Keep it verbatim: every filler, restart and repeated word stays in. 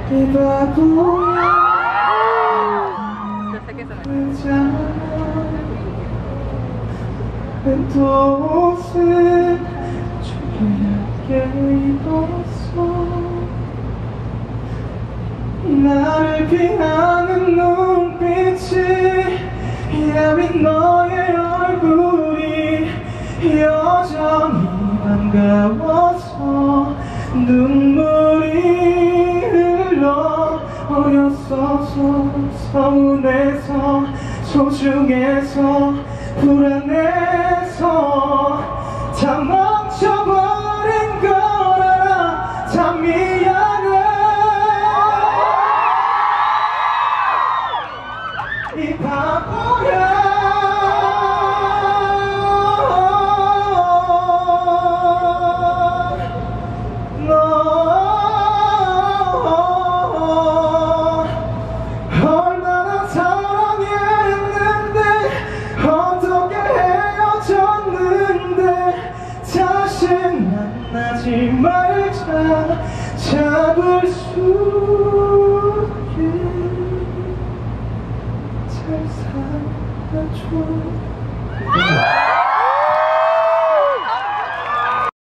이 바보야 또 옷을 주기하게 입었어 나를 피하는 눈빛이 야윈 너의 얼굴이 여전히 반가워서 눈물이 흘러 어렸어서 서운해서 소중해서 불안해서 다 멈춰버린 거라 참 미안해 이 바보야 만나지 말자 잡을 수 있게 잘 살아줘